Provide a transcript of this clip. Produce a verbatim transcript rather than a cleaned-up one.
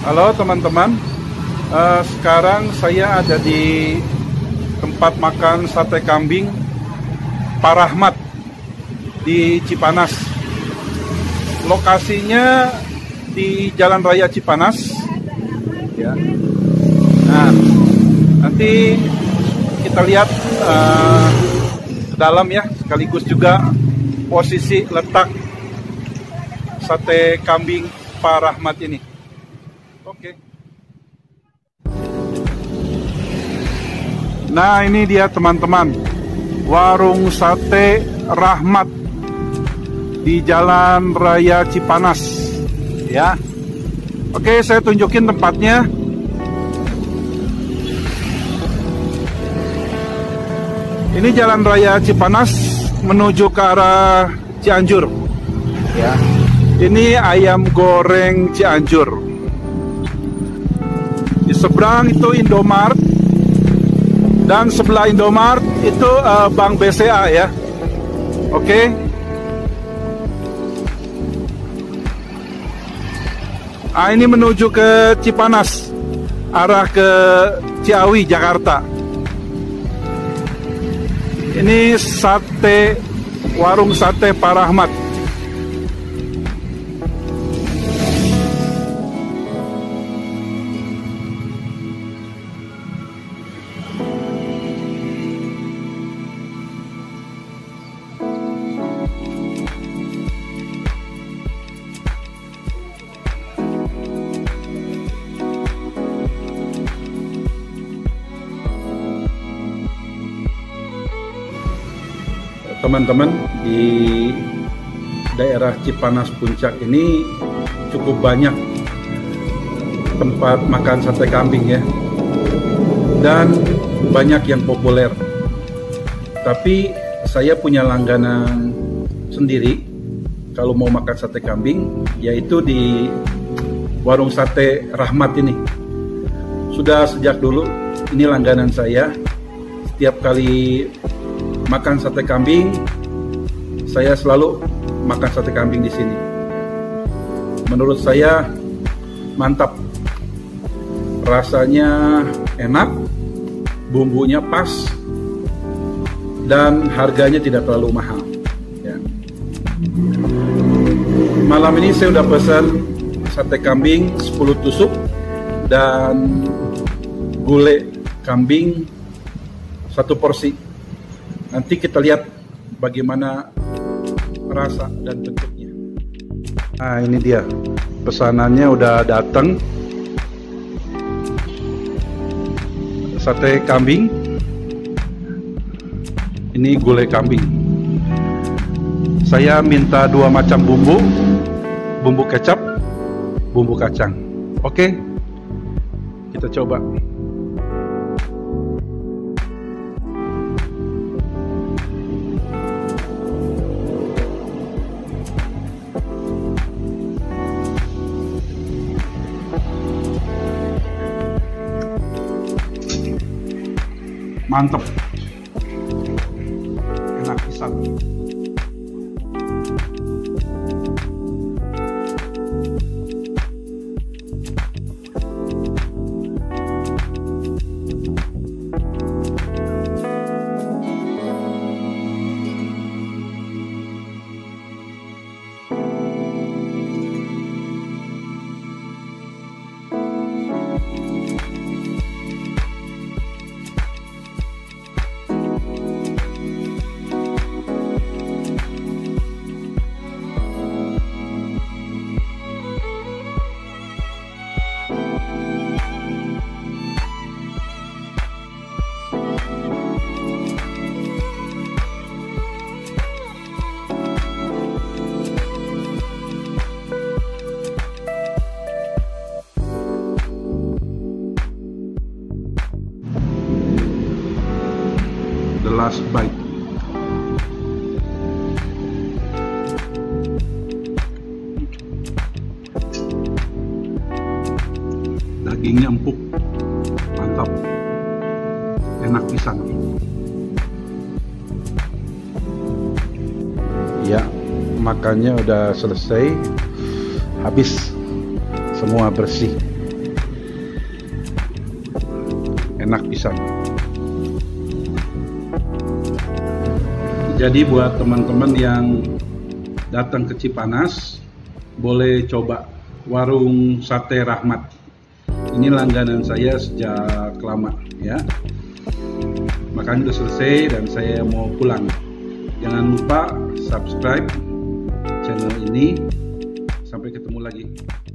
Halo teman-teman, uh, sekarang saya ada di tempat makan sate kambing Pak Rahmat di Cipanas. Lokasinya di Jalan Raya Cipanas. Ya. Nah, nanti kita lihat uh, ke dalam ya, sekaligus juga posisi letak sate kambing Pak Rahmat ini. Oke. Nah, ini dia teman-teman, warung sate Rahmat di Jalan Raya Cipanas ya. Oke, saya tunjukin tempatnya. Ini Jalan Raya Cipanas menuju ke arah Cianjur ya. Ini ayam goreng Cianjur. Di seberang itu Indomart, dan sebelah Indomart itu uh, Bank B C A ya. Oke. Ah, ini menuju ke Cipanas, arah ke Ciawi, Jakarta. Ini sate, warung sate Pak Rahmat. Teman-teman, di daerah Cipanas Puncak ini cukup banyak tempat makan sate kambing ya, dan banyak yang populer. Tapi saya punya langganan sendiri kalau mau makan sate kambing, yaitu di warung sate Rahmat ini. Sudah sejak dulu ini langganan saya. Setiap kali makan sate kambing, saya selalu makan sate kambing di sini. Menurut saya mantap, rasanya enak, bumbunya pas, dan harganya tidak terlalu mahal. Ya. Malam ini saya udah pesan sate kambing sepuluh tusuk dan gulai kambing satu porsi. Nanti kita lihat bagaimana rasa dan bentuknya. Nah, ini dia pesanannya udah datang. Sate kambing. Ini gulai kambing. Saya minta dua macam bumbu, bumbu kecap, bumbu kacang. Oke, kita coba. Mantap, enak pisan. The last bite. Dagingnya empuk, mantap, enak pisan. Ya, makannya udah selesai, habis, semua bersih. enak pisan. Jadi buat teman-teman yang datang ke Cipanas, boleh coba warung Sate Rahmat. Ini langganan saya sejak lama ya. Makan udah selesai dan saya mau pulang. Jangan lupa subscribe channel ini. Sampai ketemu lagi.